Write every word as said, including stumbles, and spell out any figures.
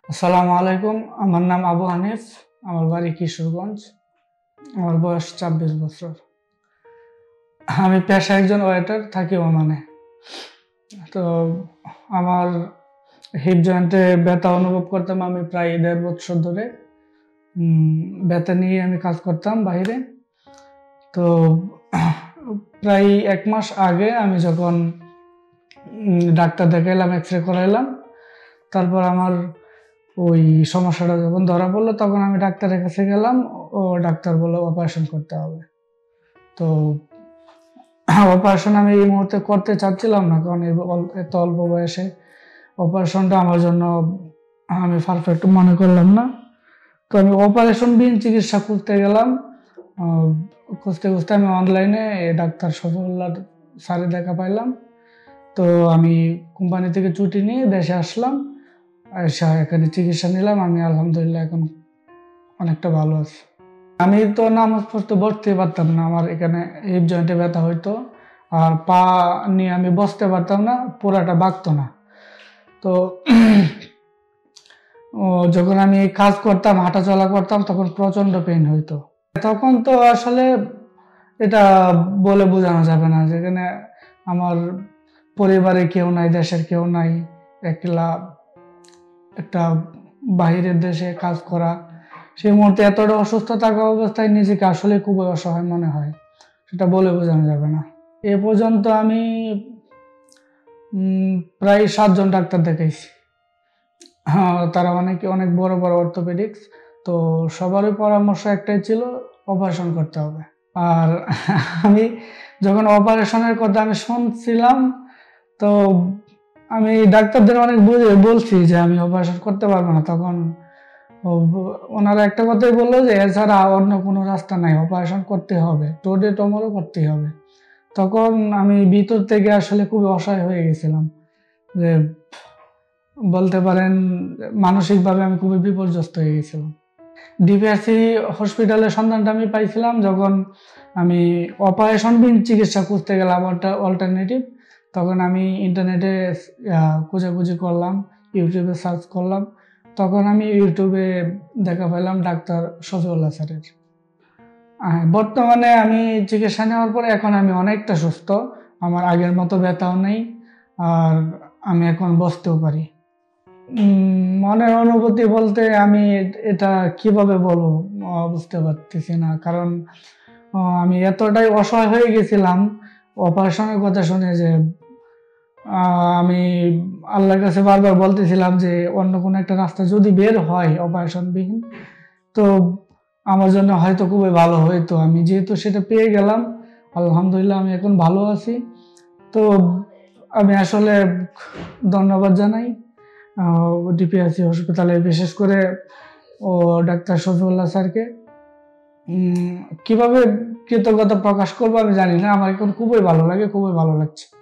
আসসালামু আলাইকুম। আমার নাম আবু হানিফ। আমার বাড়ি কিশোরগঞ্জ। আমার বয়স চব্বিশ বছর। আমি পেশায় একজন ওয়েটার, থাকি ওমানে। তো আমার হিপ জয়েন্টে ব্যথা অনুভব করতাম আমি প্রায় দেড় বছর ধরে। ব্যথা নিয়ে আমি কাজ করতাম বাইরে। তো প্রায় এক মাস আগে আমি যখন ডাক্তার দেখাইলাম, এক্স রে করাইলাম, তারপর আমার ওই সমস্যাটা যখন ধরা পড়লো তখন আমি ডাক্তারের কাছে গেলাম। ও ডাক্তার বললো অপারেশন করতে হবে। তো অপারেশন আমি এই মুহূর্তে করতে চাচ্ছিলাম না, কারণ এত অল্প বয়সে অপারেশনটা আমার জন্য আমি পারফেক্ট মনে করলাম না। তো আমি অপারেশনবিহীন চিকিৎসা খুঁজতে গেলাম। খুঁজতে খুঁজতে আমি অনলাইনে ডাক্তার শফিউল্লাহ স্যারে দেখা পাইলাম। তো আমি কোম্পানি থেকে ছুটি নিয়ে দেশে আসলাম, এসে এখানে চিকিৎসা নিলাম। আমি আলহামদুলিল্লাহ এখন অনেকটা ভালো আছি। আমি তো নামাজ পড়তে বসতে পারতাম না, আমার এখানে হিপ জয়েন্টে ব্যথা হইতো, আর পা নিয়ে আমি বসতে পারতাম না, পুরাটা বাঁকতো না। তো যখন আমি কাজ করতাম, হাঁটা চলা করতাম, তখন প্রচন্ড পেইন হইতো। তখন তো আসলে এটা বলে বোঝানো যাবে না, যেখানে আমার পরিবারে কেউ নাই, দেশের কেউ নাই, একলা একটা বাহিরের দেশে কাজ করা, সেই মুহূর্তে এতটা অসুস্থ থাকা অবস্থায় নিজেকে আসলে খুবই অসহায় মনে হয়, সেটা বলে বোঝানো যাবে না। এ পর্যন্ত আমি প্রায় সাতজন ডাক্তার দেখাইছি। হ্যাঁ, তারা অনেকে অনেক বড় বড় অর্থোপেডিক্স। তো সবারই পরামর্শ একটাই ছিল, অপারেশন করতে হবে। আর আমি যখন অপারেশনের কথা আমি শুনছিলাম, তো আমি ডাক্তারদের অনেক বুঝে বলছি যে আমি অপারেশন করতে পারবো না। তখন ওনারা একটা কথাই বললো যে এছাড়া অন্য কোনো রাস্তা নাই, অপারেশন করতে হবে, টোডে টমরও করতেই হবে। তখন আমি ভিতর থেকে আসলে খুবই অসহায় হয়ে গেছিলাম, যে বলতে পারেন মানসিকভাবে আমি খুবই বিপর্যস্ত হয়ে গেছিলাম। ডিপিআরসি হসপিটালের সন্ধানটা আমি পাইছিলাম যখন আমি অপারেশনবিহীন চিকিৎসা খুঁজতে গেলাম, অল্টারনেটিভ। তখন আমি ইন্টারনেটে খোঁজাখুঁজি করলাম, ইউটিউবে সার্চ করলাম। তখন আমি ইউটিউবে দেখা পেলাম ডাক্তার শফিউল্লাহ স্যারের। বর্তমানে আমি চিকিৎসা নেওয়ার পরে এখন আমি অনেকটা সুস্থ, আমার আগের মতো ব্যথাও নেই, আর আমি এখন বসতেও পারি। মনের অনুভূতি বলতে আমি এটা কিভাবে বলবো বুঝতে পারতেছি না, কারণ আমি এতটাই অসহায় হয়ে গেছিলাম অপারেশনের কথা শুনে, যে আমি আল্লাহর কাছে বারবার বলতেছিলাম যে অন্য কোনো একটা রাস্তা যদি বের হয় অপারেশনবিহীন, তো আমার জন্য হয়তো খুবই ভালো হইতো। আমি যেহেতু সেটা পেয়ে গেলাম, আলহামদুলিল্লাহ আমি এখন ভালো আছি। তো আমি আসলে ধন্যবাদ জানাই ডিপিআরসি হসপিটালে, বিশেষ করে ও ডাক্তার শফিউল্লাহ স্যারকে। কিভাবে কৃতজ্ঞতা প্রকাশ করবো আমি জানি না, আমার এখন খুবই ভালো লাগে, খুবই ভালো লাগছে।